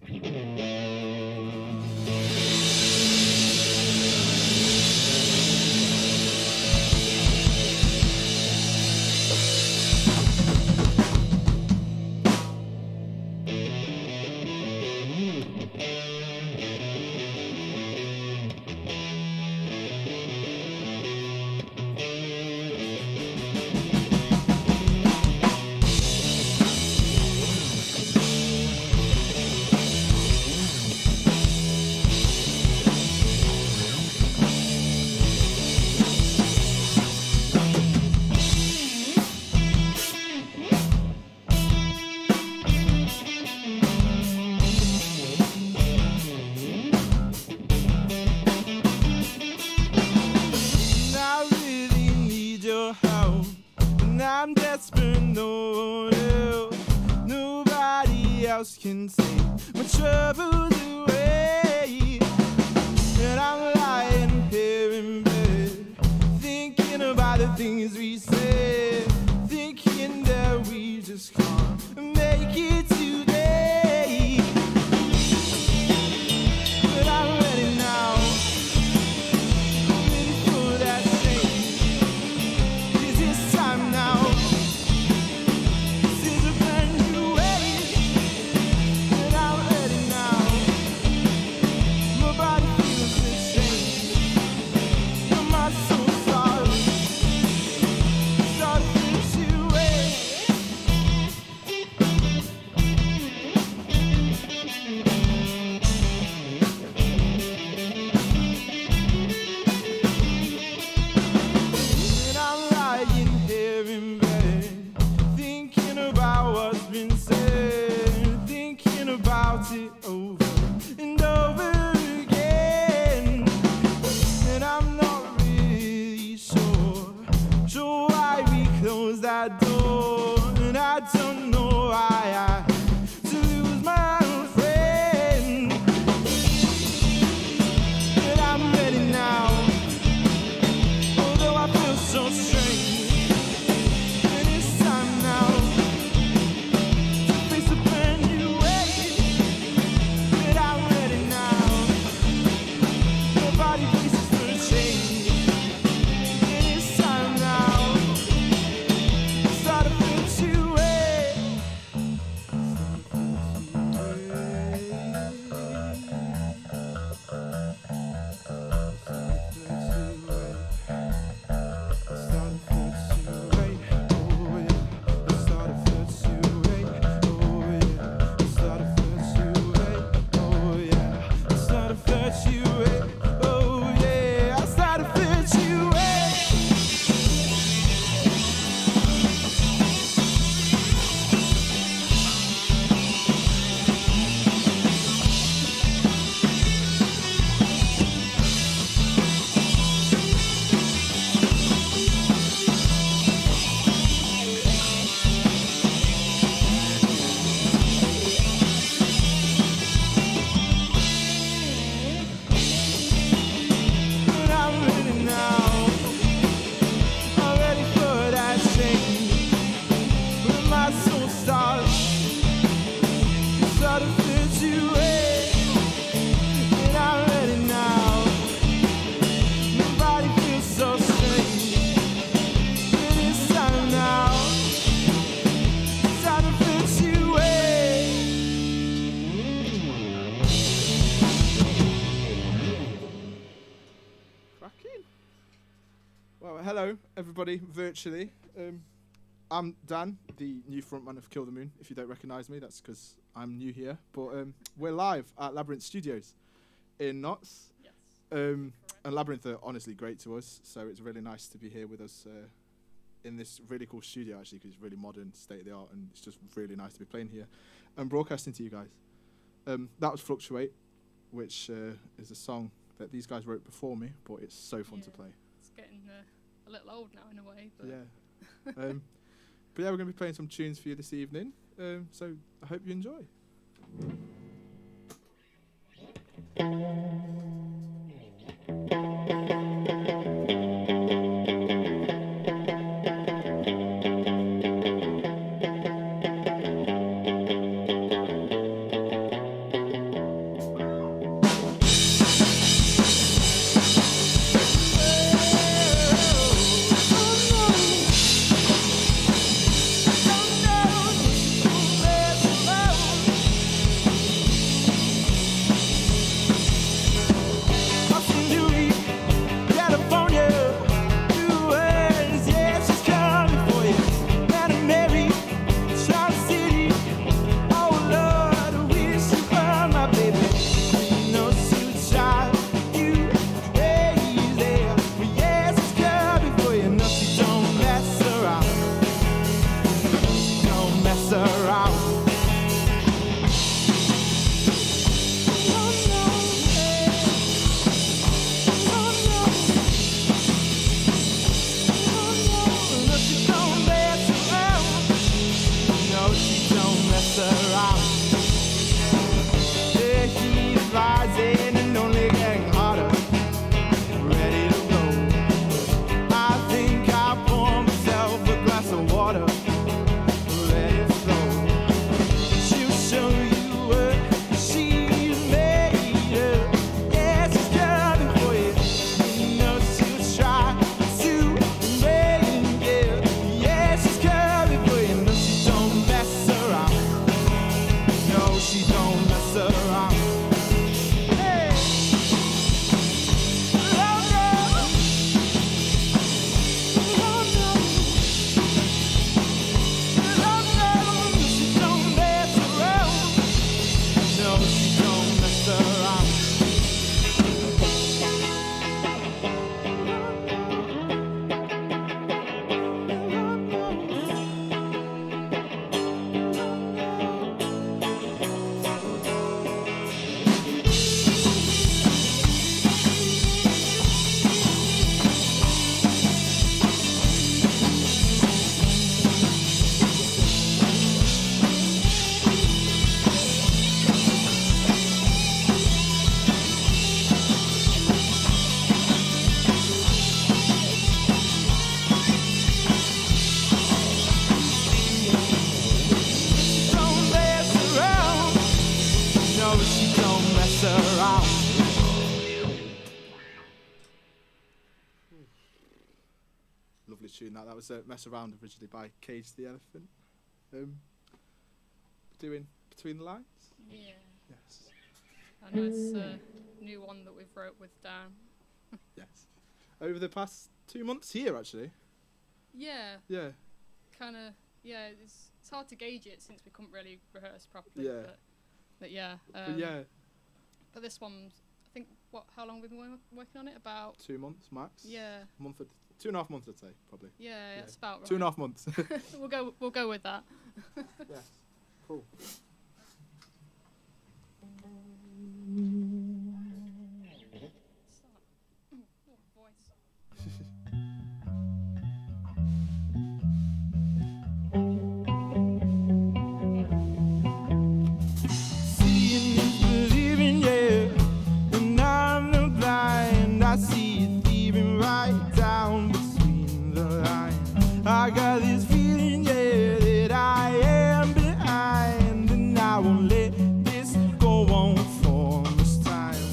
I'm desperate, no one else, nobody else can take my troubles away. And I'm lying here in bed, thinking about the things we said, thinking that we just can't make it today. But I'm ready now, I'm ready for that change. Is this time now? This is a brand new way. And I'm ready now. My body feels the change, and my soul starts to wait. And I'm lying here in bed, thinking about what's been said, thinking about it over and over again. And I'm not really sure why we closed that door. And I don't know why I had to lose my old friend. But I'm ready now, although I feel so strange. And it's time now to face a brand new way. But I'm ready now, my body faces for a change. And it's time now to start to feel two way. But I'm ready now, I'm ready for that change. When my soul starts to feel you way. And I'm ready now, my body feels so strange. But it's time now, it's time to feel you way. Cracking. Well, hello everybody virtually. I'm Dan, the new frontman of Kill the Moon. If you don't recognise me, that's because I'm new here. But we're live at Labyrinth Studios in Notts. Yes. And Labyrinth are honestly great to us, so it's really nice to be here with us in this really cool studio, actually, because it's really modern, state of the art, and it's just really nice to be playing here and broadcasting to you guys. That was Fluctuate, which is a song that these guys wrote before me, but it's so fun to play. It's getting a little old now in a way. But Yeah. But yeah, we're going to be playing some tunes for you this evening, so I hope you enjoy. gorgeous tune. That was Mess Around originally by Cage the Elephant. Doing Between the Lines. Yeah. Yes. A nice new one that we've wrote with Dan. Yes. Over the past 2 months here, actually. Yeah. Yeah. Kind of. Yeah. It's hard to gauge it since we couldn't really rehearse properly. Yeah. But yeah. But yeah. But this one, I think. How long have we been working on it? About 2 months max. Yeah. 2.5 months, I'd say, probably. Yeah, that's about right. 2.5 months. We'll go with that. Yes. Cool. Seeing is believing, yeah, and I'm not blind. I see it leaving right down between the lines. I got this feeling, yeah, that I am behind, and I won't let this go on for much time.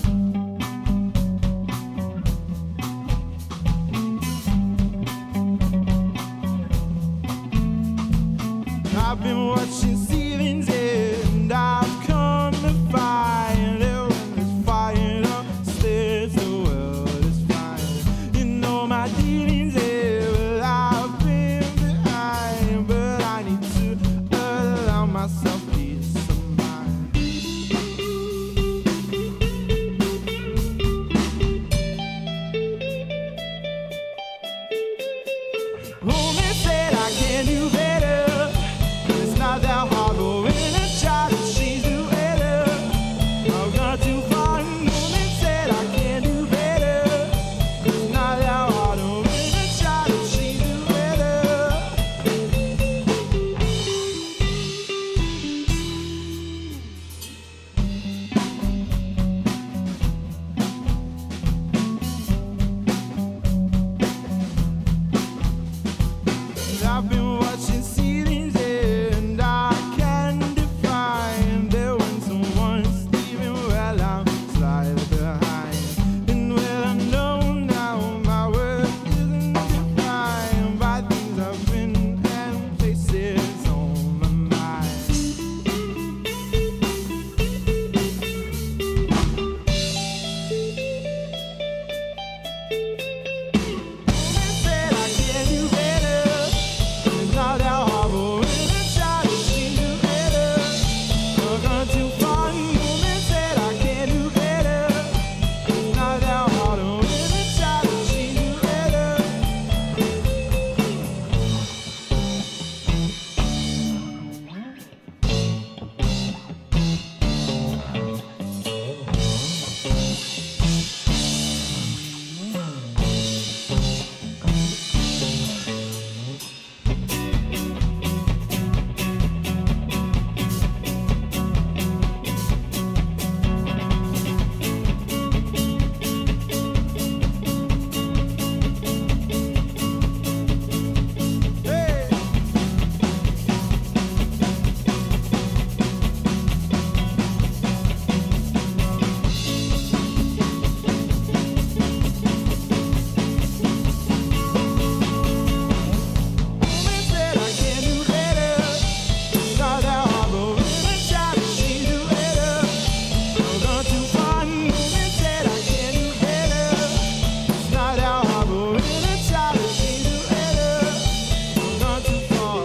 I've been watching ceilings, yeah, and I've come to find that when it's fired upstairs, the world is fine. You know my dealings, yeah, well, I've been behind, but I need to allow myself peace of mind. Woman said I can do better. It's not that hard, but when I try to change the weather, I've got too far. Woman said I can do better. It's not that hard, but when I try to change the weather. I've been watching ceilings, yeah, and I can define that when someone's leaving, well, I'm slightly behind. And well, I know now my worth isn't defined by things I've been and places on my mind. Woman said I can do better. It's not that hard, but when I try to change the weather, I've gone too far. Woman said I can do better. It's not that hard, but when I try to change the weather. Hey! Woman said I can do better. It's not that hard, but when I try to change the weather, I've gone too far. Woman said I can do better. It's not that hard, but when I try to change the weather, I've gone too far.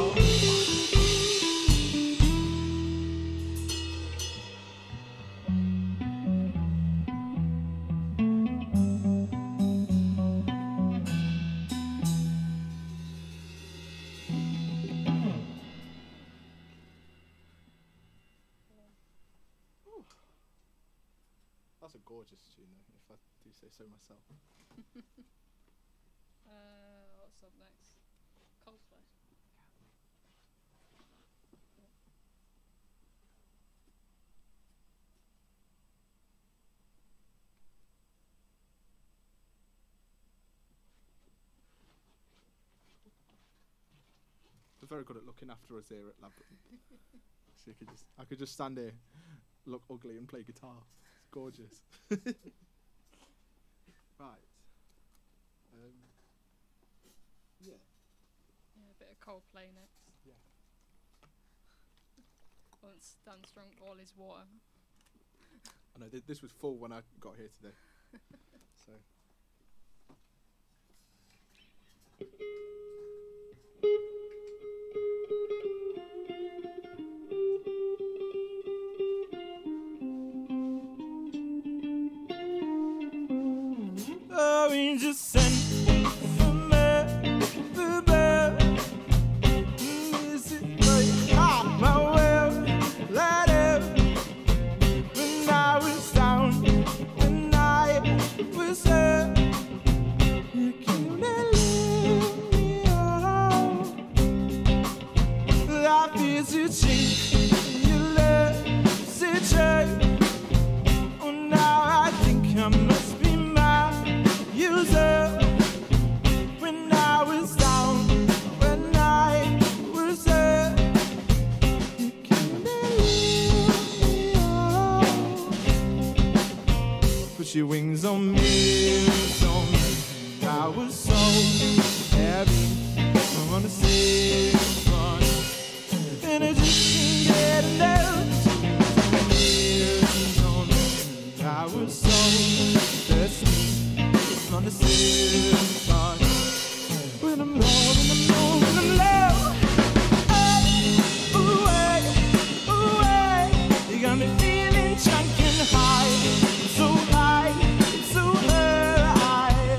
That's a gorgeous tune, though, if I do say so myself. What's up next? Coldplay. They're very good at looking after us here at Labyrinth. So I could just stand here, look ugly, and play guitar. It's gorgeous. Right. Yeah. bit of Coldplay next. Yeah. Once Dan's drunk all his water. I know this was full when I got here today. So. Oh, we just sent for me the bell. Is it right? My will let it. When I was down, when I was up, you came and let me out. Life is a change, your love's a change. Oh, now I think I must be user. When I was down, when I was up, you came and lifted me up. Put your wings on me, I was so heavy. I wanna see fun, and I just can't get enough. Wings on me, I was so thirsty. On the silver spot. When I'm low, when I'm low, when I'm low. Ooh, you got me feeling drunk and high. So high, so high.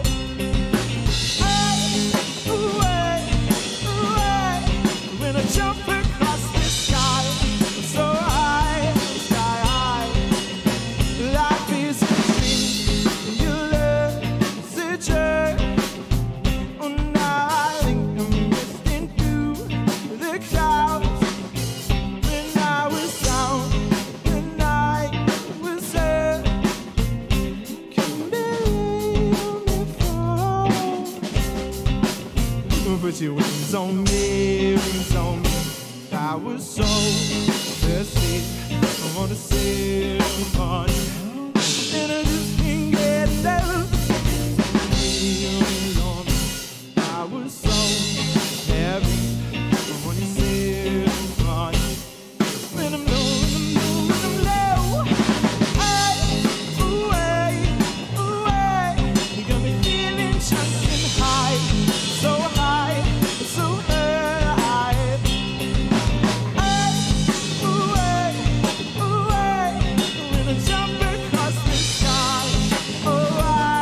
When I jump across the sky. So high, sky high. Life is a dream. Your love. Oh, now I think I'm drifting through the clouds. When I was down, when I was up, couldn't believe me fall. Put your wings on me, wings on me. I was so thirsty, I wanna sail upon you, and I just can't get enough. I was so heavy when you said goodbye. When I'm low, when I'm low, when I'm low. You got me feeling drunk and high. So high, so high. When I jump across the sky. Oh,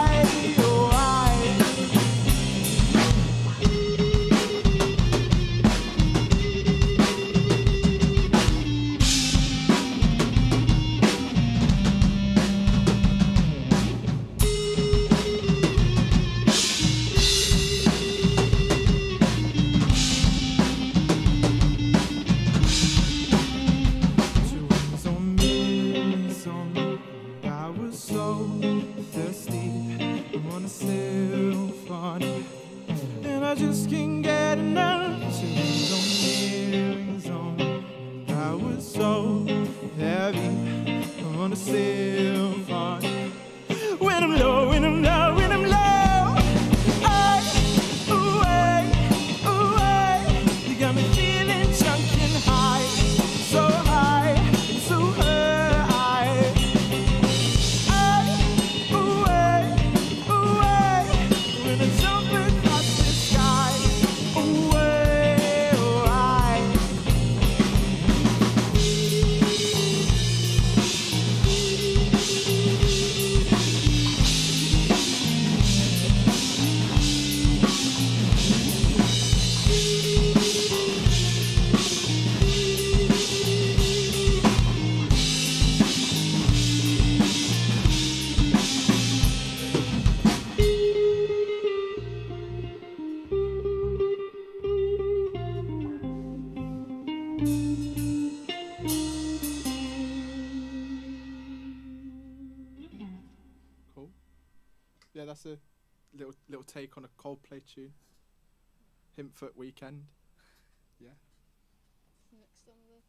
Yeah, that's a little take on a Coldplay tune. Himfoot Weekend. Yeah. Next on this.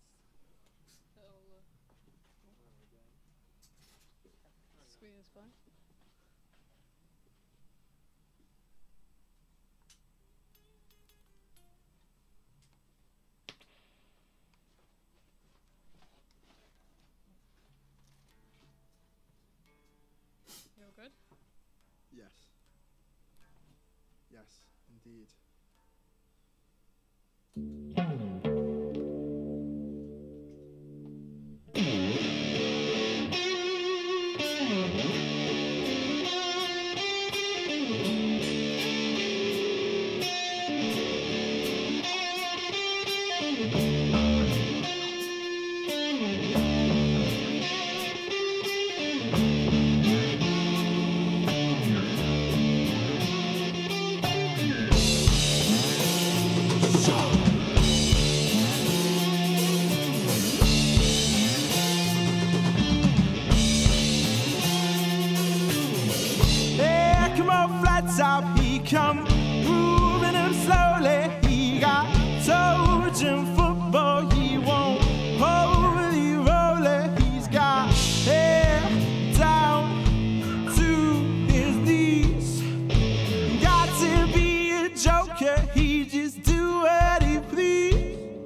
Screen is fine. Yes. Yes, indeed. Come on, flat top, he come moving him slowly. He got Trojan football, he won't holy roller. He's got hair down to his knees. Got to be a joker, he just do what he please.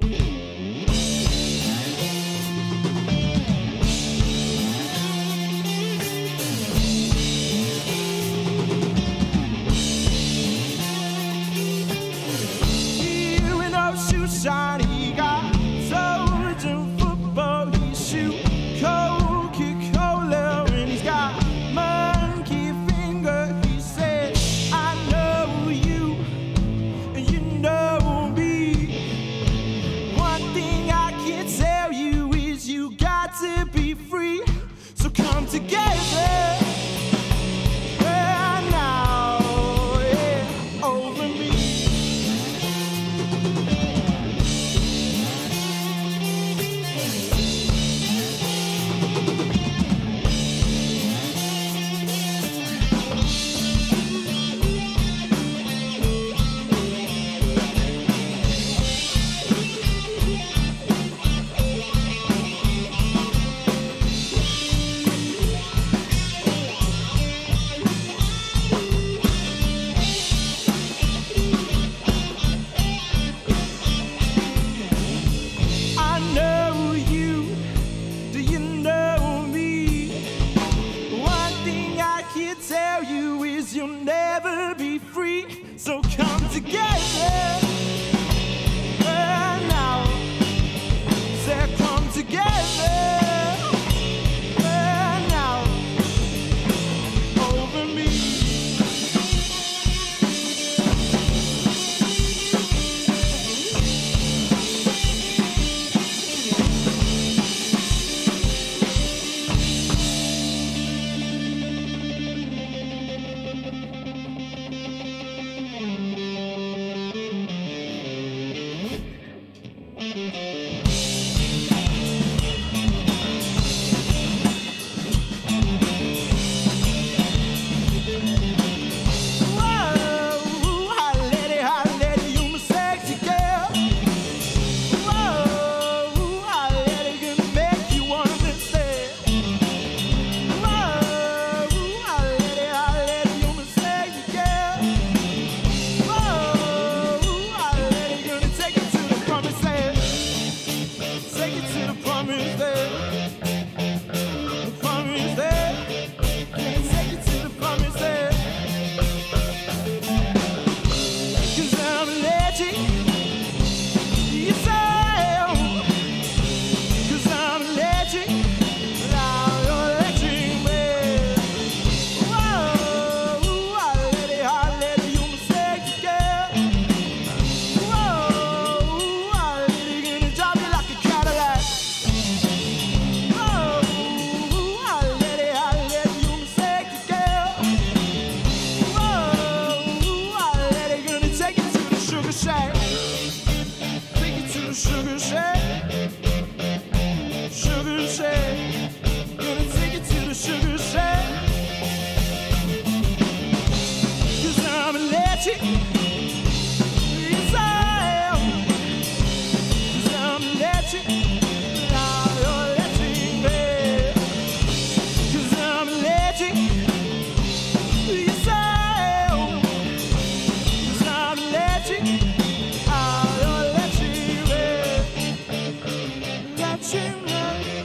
Shine, he got Trojan football, he shoot Coca-Cola, and he's got monkey finger. He said, I know you, and you know me. One thing I can tell you is you got to be free, so come together. Now, yeah, over me. You'll never be free, so come together. Now, say come together. Now, over me.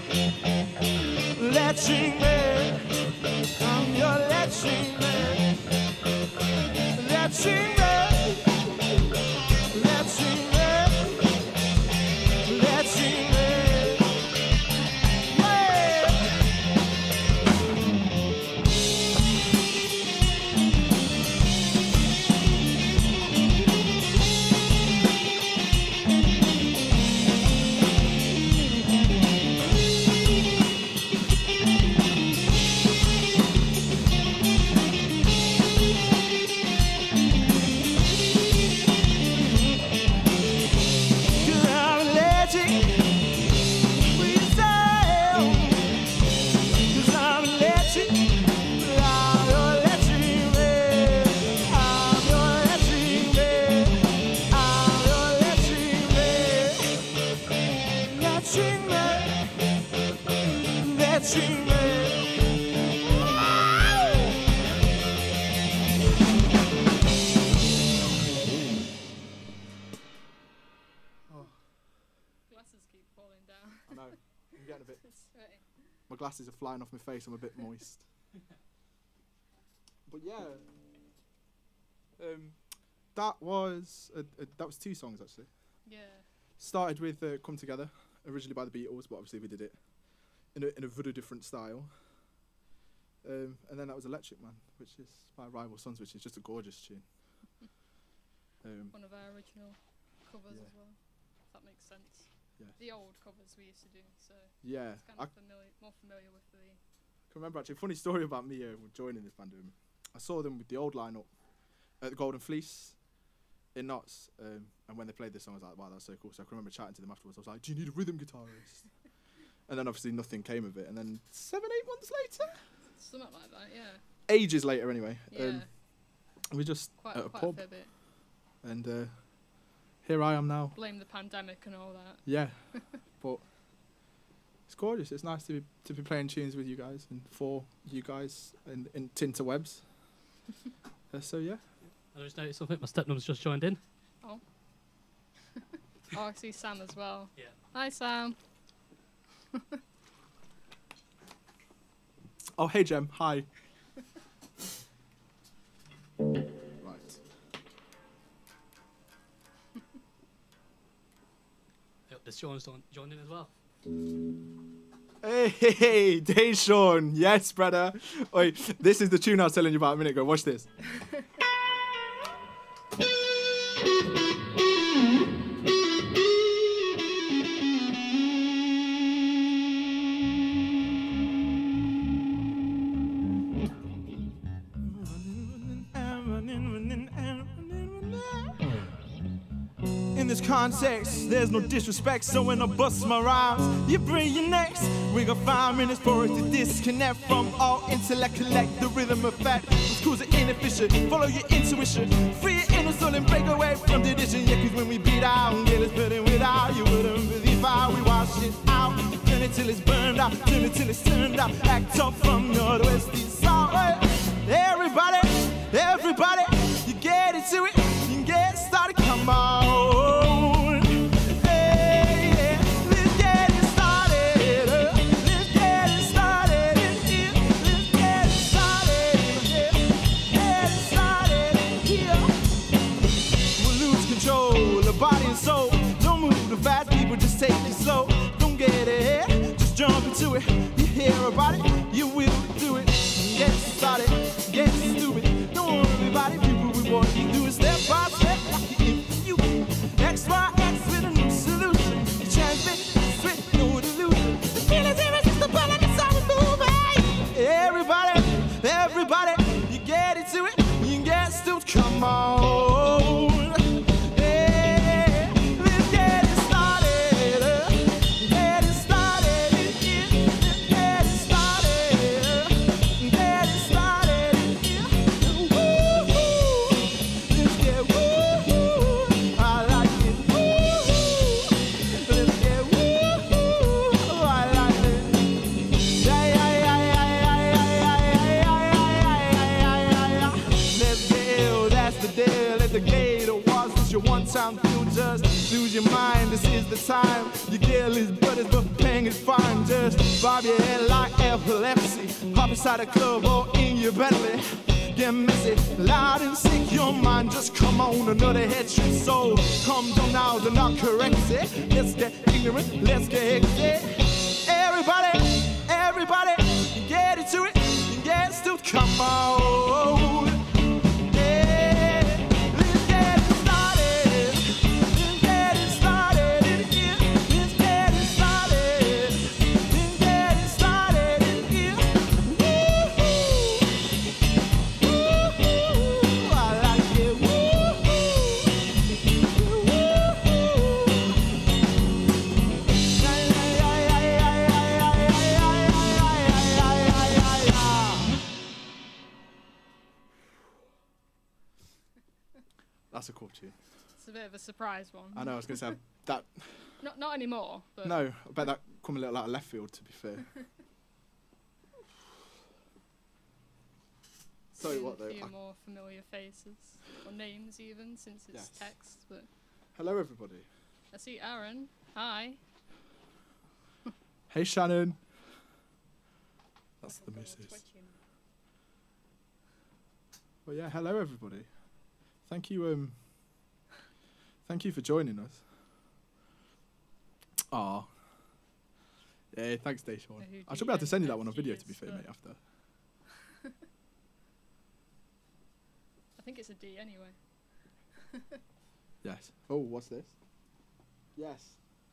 Let's sing, I'm your let's sing. Let's dream it. Let's dream it. Let's dream it. Yeah. Glasses keep falling down. I know. I'm getting a bit. Sweaty. My glasses are flying off my face. I'm a bit moist. But yeah, that was two songs actually. Yeah. Started with "Come Together," originally by the Beatles, but obviously we did it in a very different style. And then that was "Electric Man," which is by Rival Sons, which is just a gorgeous tune. One of our original covers Yeah. as well. If that makes sense. Yeah. The old covers we used to do, so Yeah, it's kind I of more familiar with the. can remember actually. Funny story about me joining this band. I saw them with the old lineup at the Golden Fleece in Notts, and when they played this song, I was like, "Wow, that's so cool!" So I can remember chatting to them afterwards. I was like, "Do you need a rhythm guitarist?" And then obviously nothing came of it. And then 7-8 months later, Something like that, yeah. ages later anyway, Yeah. we just Quite at a a pub, fair bit. and here I am now. Blame the pandemic and all that. Yeah, but it's gorgeous. It's nice to be playing tunes with you guys and for you guys in Tinterwebs. So yeah. I just noticed something. My stepmom's just joined in. Oh. Oh, I see Sam as well. Yeah. Hi, Sam. Oh, hey Jem. Hi. Right. Yep, there's Sean's joined in as well. Hey, Deshaun. Yes, brother. Oi, this is the tune I was telling you about a minute ago. Watch this. In this context, there's no disrespect, so when I bust my rhymes, you bring your next. We got 5 minutes for it to disconnect from all intellect, collect the rhythm effect. Schools are inefficient, follow your intuition, free your inner soul and break away from tradition. Yeah, cause when we beat out, get us put in without, you wouldn't believe how we wash it out. Turn it till it's burned out, turn it till it's turned out. Act up from northwest east south. Everybody, everybody, you get into it, you can get started, come on. Hey, yeah, let's get it started. Let's get it started in here. Let's get it started. Yeah, get it started in here. We'll lose control of body and soul. Don't move the fast people, just take it slow. Don't get ahead, just jump into it. You hear about it, you will do it. Get started, get stupid. Don't worry about it, people. We want you to do it step by step, like if you X, Y, X with a new solution. You transmit, with no delusion. The feeling's irresistible and it's all moving. Everybody, everybody, you get into it, you can get stupid. Come on. One-time feel, just lose your mind. This is the time. Your girl is brothers, but paying is fine. Just bob your head like epilepsy. Hop inside a club or in your Bentley. get messy, loud and sick. Your mind just come on another head trip. So come down now, do not correct it. Let's get ignorant, let's get hectic. Everybody, get into it, get to come on. That's a cool tune. It's a bit of a surprise one. I know, I was going to say that. Not anymore. But No, I bet that come a little out of left field, to be fair. So Seen what though? A few more familiar faces, or names even, since it's Yes. text. But Hello, everybody. I see Aaron. Hi. Hey, Shannon. That's the missus. Well, yeah, hello, everybody. Thank you for joining us. Aw. Yeah, thanks, Deshaun. I should be able to send you that one on video, to be fair, mate, after. I think it's a D anyway. Yes. Oh, what's this? Yes.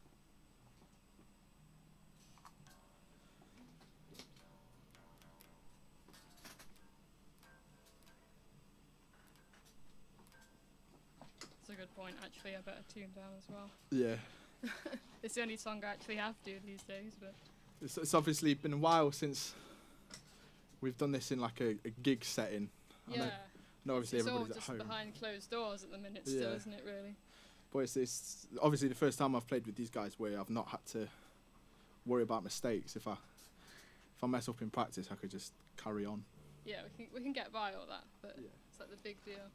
That's a good point, actually. I better tune down as well. Yeah. It's the only song I actually have to do these days, but It's obviously been a while since we've done this in like a gig setting. yeah. No, obviously It's all everybody's at just home. behind closed doors at the minute still, Yeah. isn't it, really? But it's obviously the first time I've played with these guys where I've not had to worry about mistakes. If I mess up in practice, I could just carry on. Yeah, we can get by all that, but Yeah. it's like the big deal.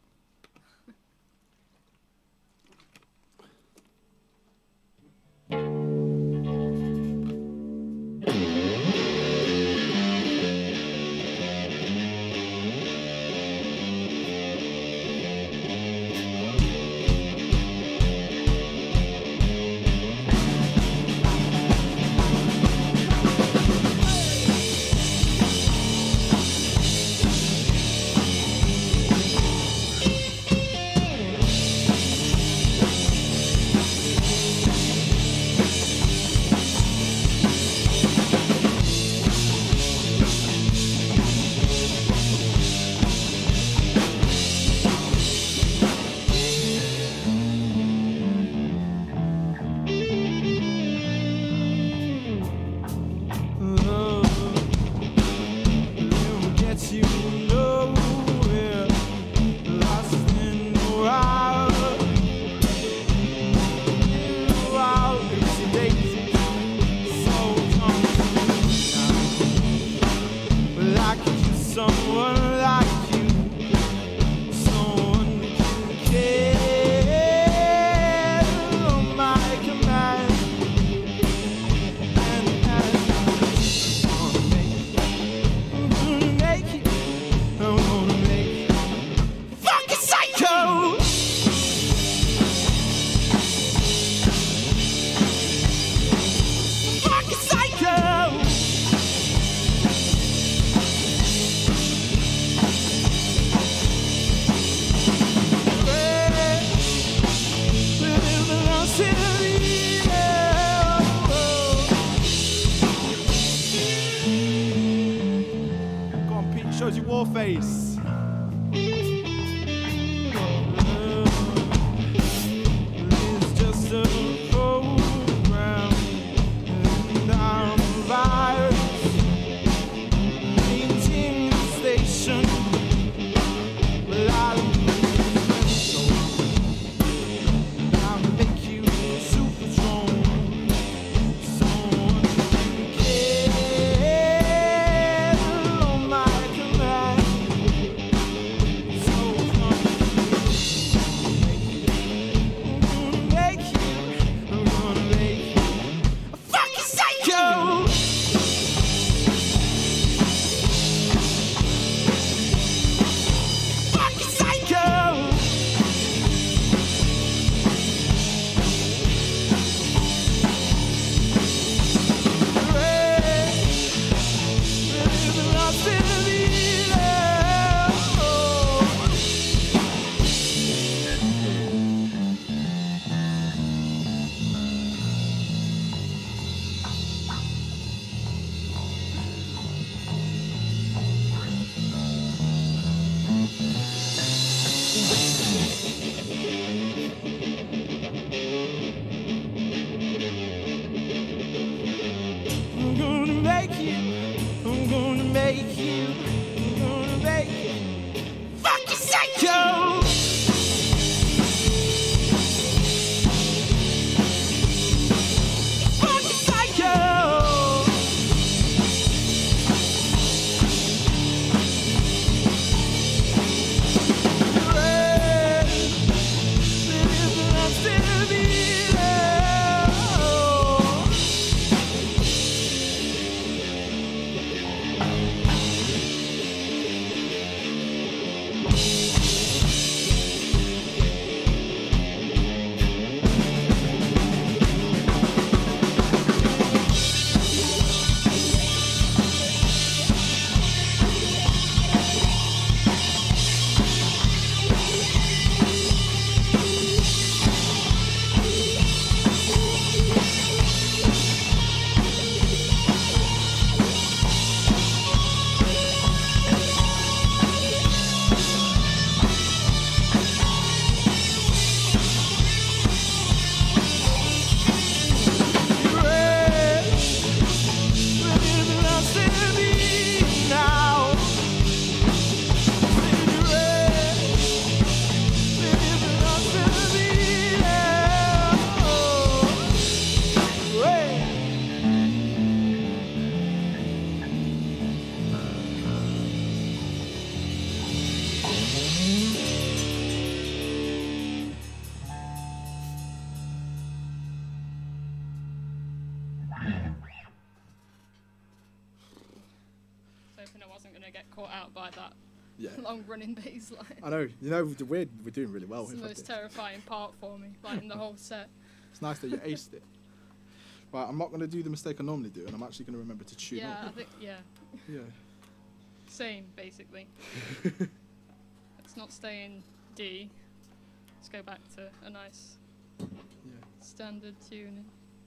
get caught out by that Yeah. long running bass line. I know. You know, we're doing really well. It's the with most this. terrifying part for me, like in the whole set. It's nice that you aced it. Right, I'm not going to do the mistake I normally do, and I'm actually going to remember to tune Yeah, up. I think, yeah. Yeah. Same, basically. Let's not stay in D. Let's go back to a nice standard tuning.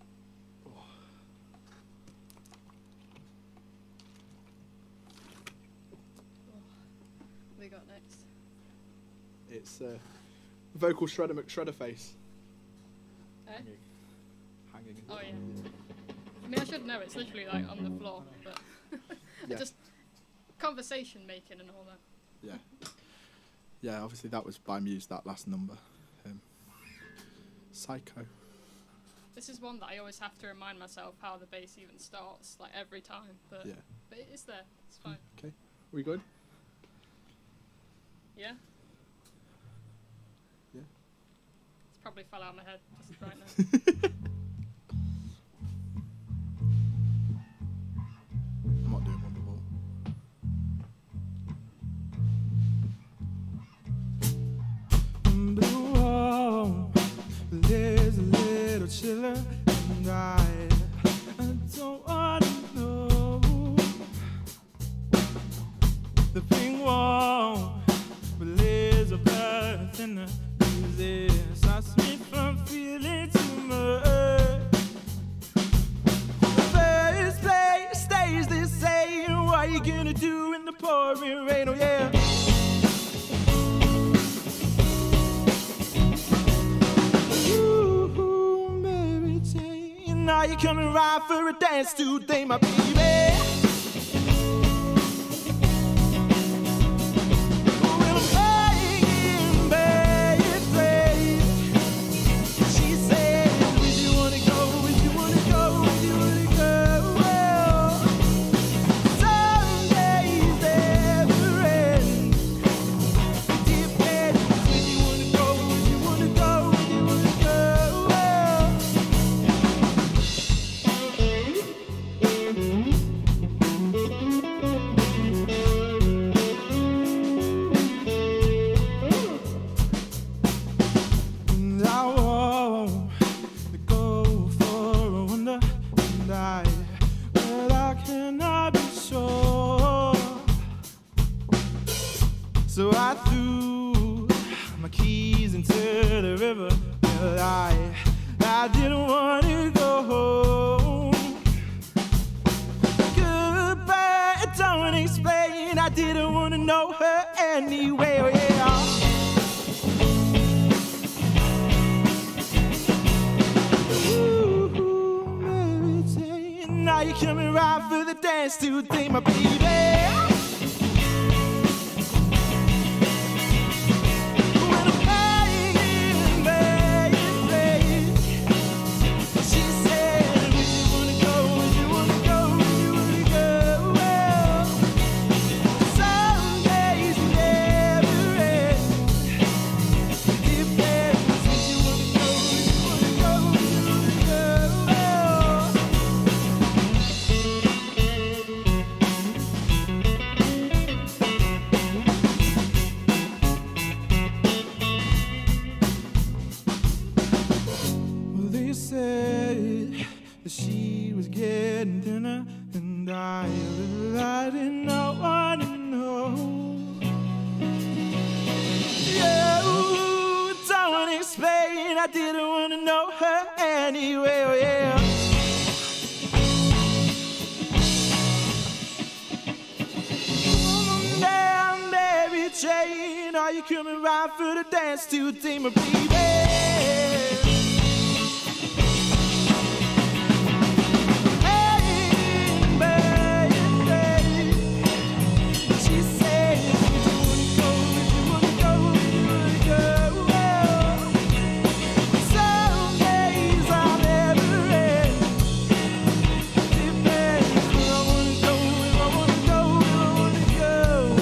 What we got next? It's vocal shredder McShredder face. Eh? Hanging. Oh yeah. I mean, I should know. It's literally like on the floor, but Yeah. just conversation making and all that. Yeah. Yeah, obviously that was by Muse, that last number. Psycho. This is one that I always have to remind myself how the bass even starts, like every time. But but it is there. It's fine. Okay. We good? Yeah. Yeah. It's probably fell out of my head just right now. I'm not doing Wonderwall. Blue home, there's a little chiller, and I don't wanna know. The pink wall, but there's a blood thinner. This stops me from feeling too much. The first place stays the same. What you gonna do in the pouring rain? Oh yeah. Ooh, Mary Jane, are you coming right for a dance today, my baby? Well, I'm hanging by a thread. She said, "Where you wanna go? Where you wanna go? Where you wanna go?" Well, some days never end. Depends where you wanna go, where you wanna go, where you wanna go. Well, and I want to go for a wonder, and well, I cannot be sure. So I threw my keys into the river. Well, I didn't want to go home. Goodbye, don't explain. I didn't want to know her anyway. Oh, yeah. Ooh, Mary Jane, now you coming right for the dance today, my baby. When I'm hanging by a thread, she said, "Where you wanna go? Where you wanna go? Where you wanna go?" Well, some days never end. Depends where you wanna go, where you wanna go, where you wanna go. Well, they said that she was getting thinner, and I didn't want to know. You don't explain, I didn't want to know her anyway. Oh, yeah. Down, Mary Jane, are you coming right for the dance today, my baby? Hanging by a thread. She said, "Where you wanna go? Where you wanna go? Well, some days I'll never end. Depends where I wanna go, where I wanna go, where I wanna go."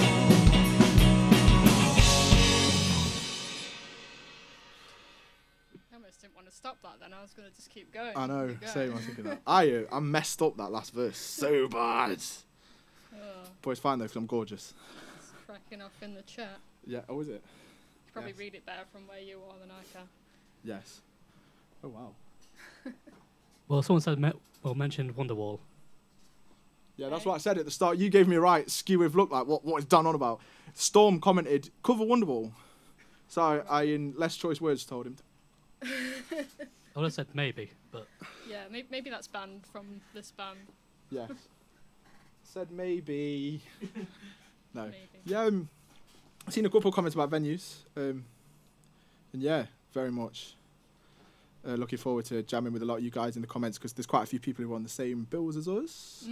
I almost didn't want to stop that then. I was going to just keep going. I know, keep going. same. I was thinking that. I messed up that last verse so bad. Oh, But it's fine though, because I'm gorgeous. it's cracking off in the chat. Yeah, oh, is it? You probably Yes. read it better from where you are than I can. Yes. Oh, wow. Well, someone said mentioned Wonderwall. Yeah, that's Okay. what I said at the start. You gave me a right skew-with look, like, what is done on about? Storm commented, cover Wonderwall. So I, in less choice words, told him. I would have said maybe, but Yeah, maybe that's banned from this band. Yes. Said maybe. No. Maybe. Yeah, I've seen a couple of comments about venues. And yeah, very much looking forward to jamming with a lot of you guys in the comments, because there's quite a few people who are on the same bills as us.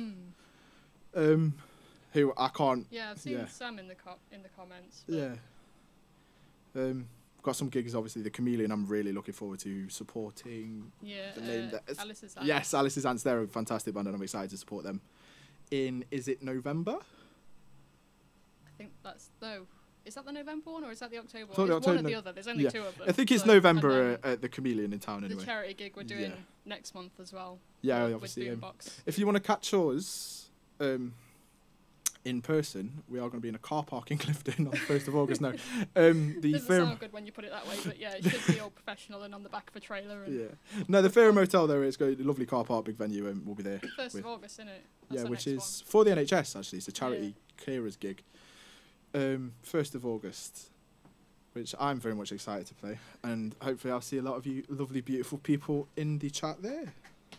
Who I can't. Yeah, I've seen Yeah. some in the comments. But Yeah. Got some gigs, obviously. The Chameleon, I'm really looking forward to supporting. Yeah, The name that is- Alice's Yes, Alice's Ants. They're a fantastic band, and I'm excited to support them. Is it November? I think that's no. Is that the November one or is that the October thought one? the It's one or October- the other. There's only yeah. two of them. I think it's so- November and then at the Chameleon in town, anyway. The charity gig we're doing Yeah. next month as well. Yeah, with obviously. Boombox. If you want to catch us in person, we are going to be in a car park in Clifton on the 1st of August. No, the Doesn't Fairham. sound good when you put it that way, but yeah, it should be all professional and on the back of a trailer. And Yeah, no, the Fairham Hotel there. It's got a lovely car park, big venue, and we'll be there. 1st with- of August, isn't it? Yeah, That's the which next is for the NHS actually. It's a charity Yeah. carers gig. 1st of August, which I'm very much excited to play, and hopefully I'll see a lot of you lovely, beautiful people in the chat there.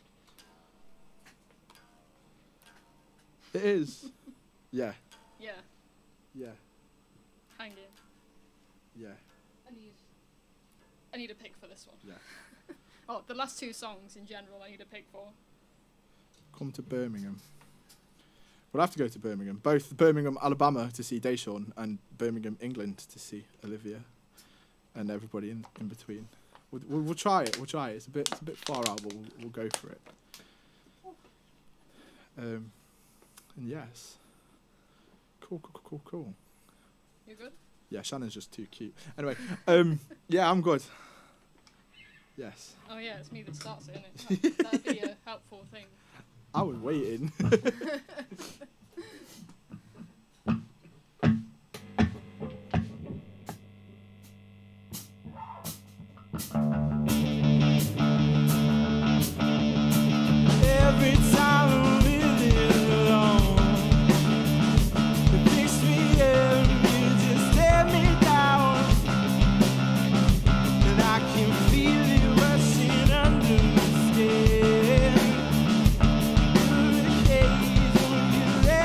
It is. Yeah, one. Yeah, yeah, hang in. yeah, I need a pick for this one. yeah. Oh, the last two songs in general I need a pick for. Come to Birmingham. We'll have to go to Birmingham. Both Birmingham, Alabama to see Deshawn, and Birmingham, England to see Olivia, and everybody in between. We'll try it. We'll try it. It's a bit far out, but we'll go for it. And yes. Cool. You good? Yeah, Shannon's just too cute. Anyway, yeah, I'm good. Yes. Oh yeah, it's me that starts it, isn't it? That'd be a helpful thing. I was waiting. Every time I'm living alone, it picks me up, you just tear me down, and I can feel it rushing under my skin. The cage on your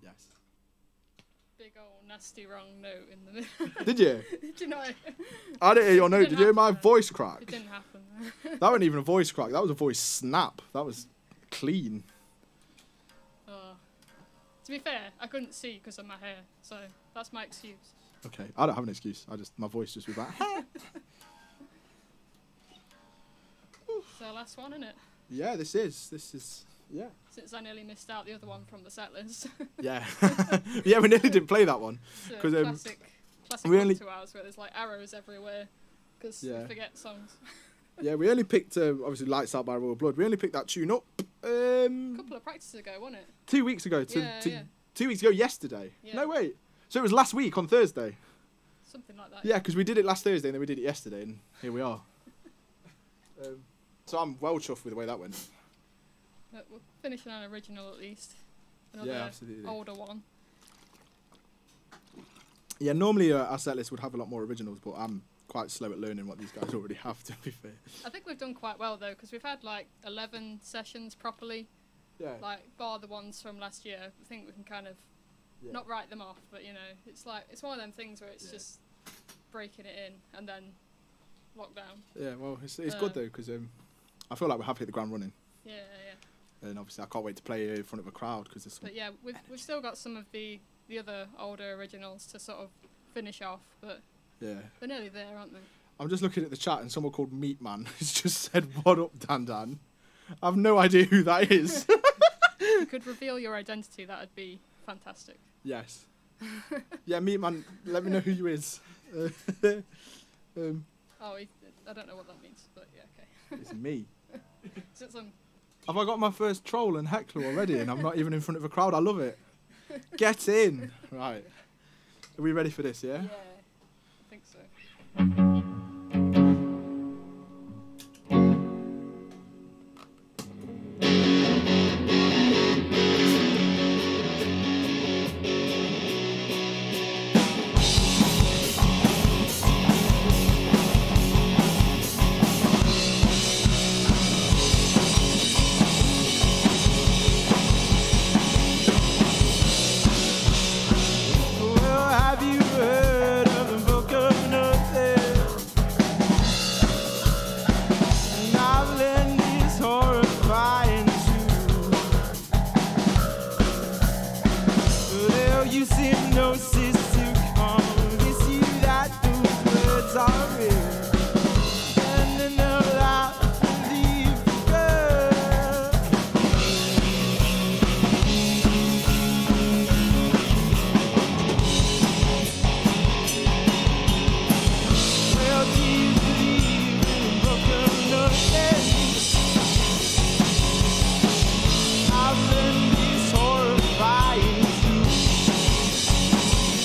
Yes. Big old nasty wrong note in the middle. Did you? Did you know? I didn't hear your note. Didn't Did you hear my happen. voice crack? It didn't happen. That wasn't even a voice crack. That was a voice snap. That was clean. To be fair, I couldn't see because of my hair, so that's my excuse. Okay, I don't have an excuse. My voice just was like. So last one, innit? Yeah, this is. Yeah. Since I nearly missed out the other one from the set list. Yeah. Yeah, we nearly didn't play that one. It's 'Cause, a classic we only- 2 hours where there's like arrows everywhere because Yeah. we forget songs. Yeah, we only picked obviously Lights Out by Royal Blood. We only picked that tune up A couple of practices ago, wasn't it? 2 weeks ago. Yeah. 2 weeks ago yesterday. Yeah. No, wait. So it was last week on Thursday. Something like that. Yeah, because we did it last Thursday and then we did it yesterday, and here we are. So I'm well chuffed with the way that went. But we're finishing an original at least. Another Yeah, absolutely. older one. Yeah, normally our set list would have a lot more originals, but I'm quite slow at learning what these guys already have, to be fair. I think we've done quite well though because we've had like 11 sessions properly. Yeah. Like bar the ones from last year. I think we can kind of Yeah. not write them off, but you know, it's one of them things where it's just breaking it in and then lockdown. Yeah, well, it's good though, because I feel like we have hit the ground running. Yeah. And obviously I can't wait to play in front of a crowd because there's some... But yeah, we've still got some of the other older originals to sort of finish off, but Yeah. they're nearly there, aren't they? I'm just looking at the chat and someone called Meat Man has just said, "What up, Dan Dan?" I have no idea who that is. If you could reveal your identity, that would be fantastic. Yes. Yeah, Meat Man, let me know who you is. Oh, I don't know what that means, but yeah, okay. It's me. Is it some... Have I got my first troll and heckler already and I'm not even in front of a crowd? I love it. Get in. Right. Are we ready for this, yeah? Yeah, I think so. Well, have you heard of the book of nothing? And I've learned this horrifying truth. Well, use hypnosis to convince you that those words are real. And another life to leave girl. Well, do you believe in the book of nothing? I've learned this horrifying truth.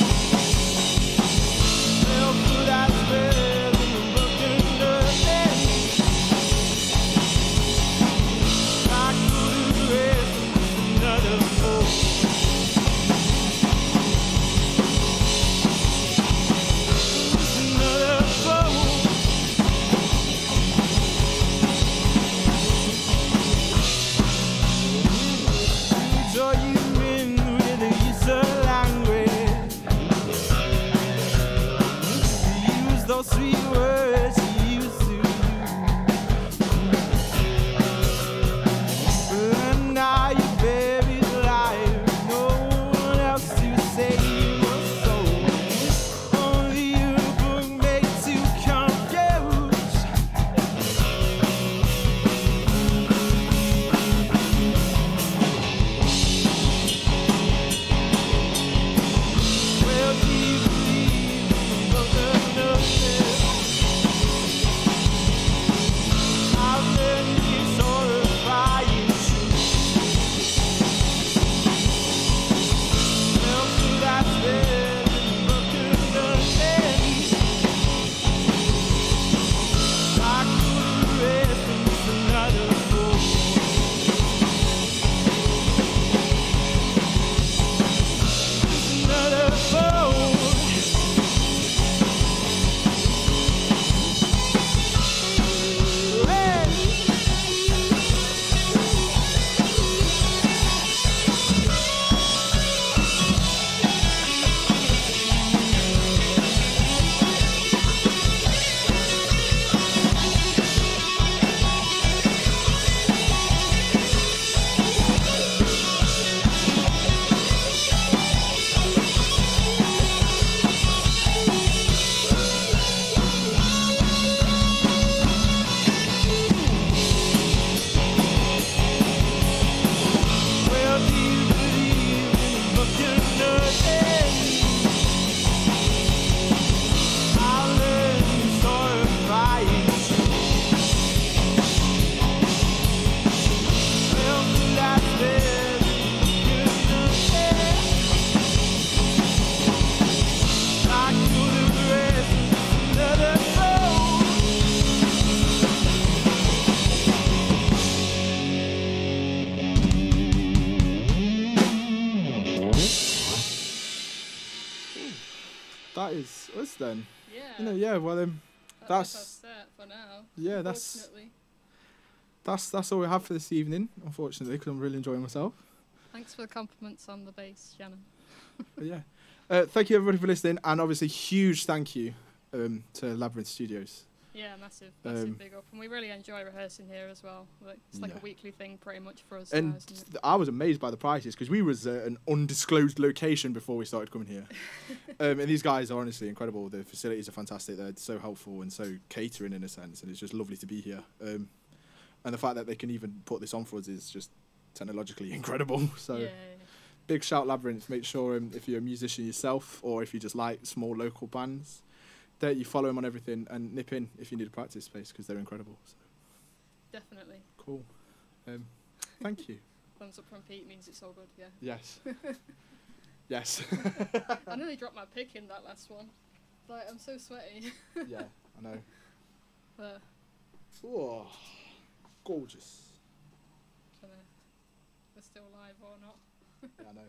that is us then. Yeah. You know, yeah. Well, That's our set for now. yeah, Unfortunately. that's all we have for this evening. Unfortunately, because I'm really enjoying myself. Thanks for the compliments on the bass, Shannon. But yeah. Thank you everybody for listening, and obviously huge thank you to Labyrinth Studios. Yeah, massive big up. And we really enjoy rehearsing here as well. Like, it's like Yeah. a weekly thing pretty much for us And now, isn't it? I was amazed by the prices because we was an undisclosed location before we started coming here. And these guys are honestly incredible. The facilities are fantastic. They're so helpful and so catering in a sense, and it's just lovely to be here. And the fact that they can even put this on for us is just technologically incredible. So Yeah. big shout Labyrinth. Make sure if you're a musician yourself or if you just like small local bands, that you follow them on everything and nip in if you need a practice space because they're incredible. So. Definitely. Cool. Thank you. Thumbs up from Pete means it's all good, yeah. Yes. Yes. I nearly dropped my pick in that last one. Like, I'm so sweaty. Yeah, I know. But Oh, gorgeous. I don't know if we're still live or not. Yeah, I know.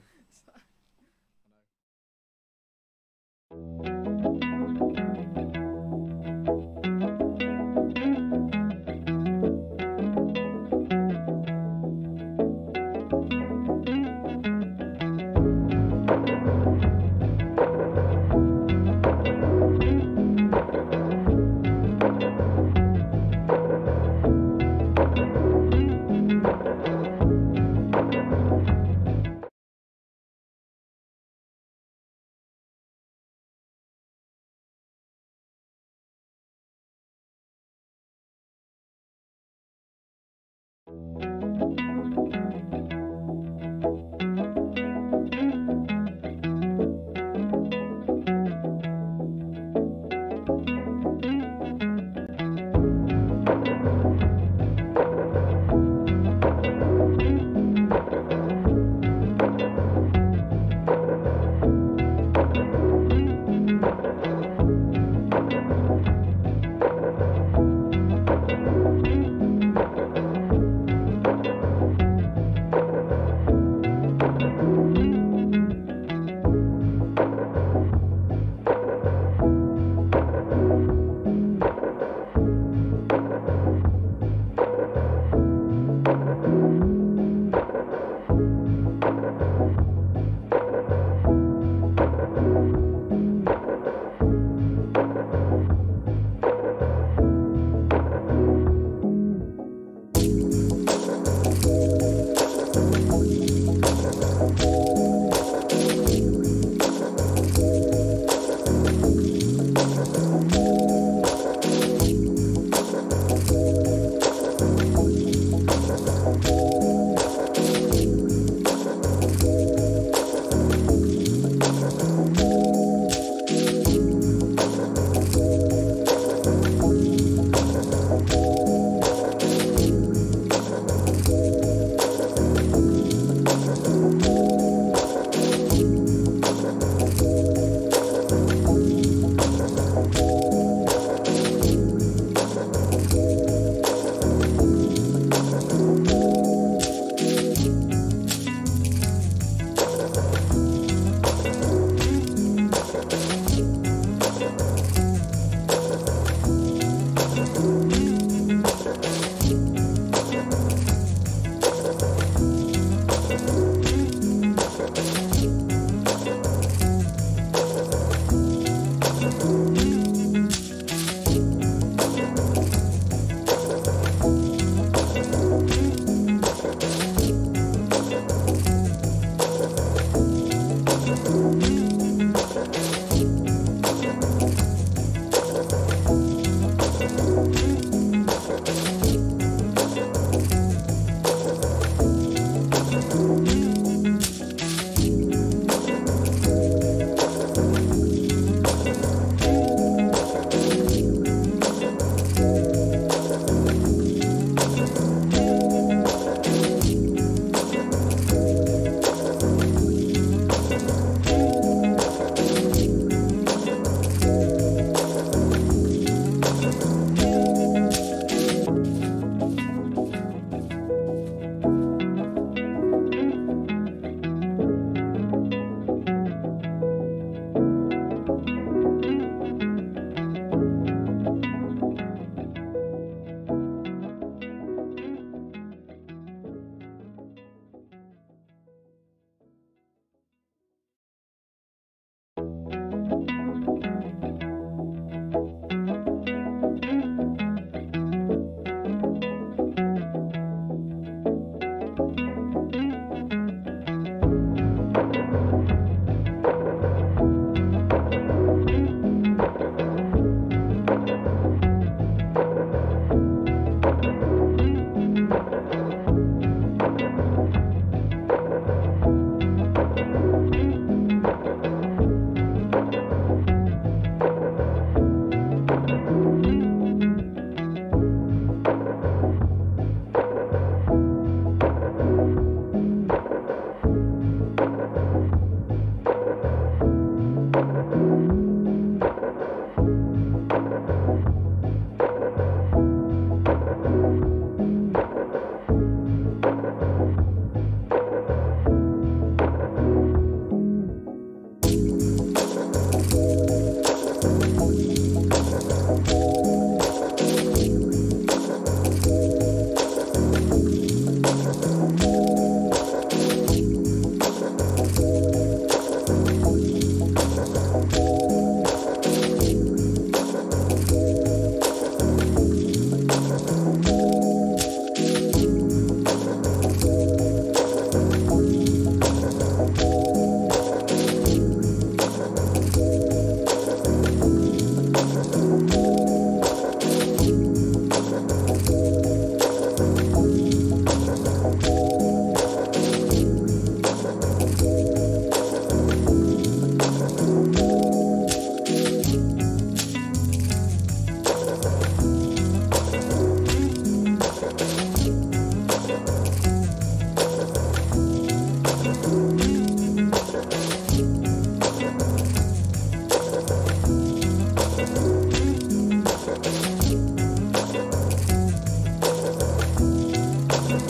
So-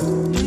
Bye.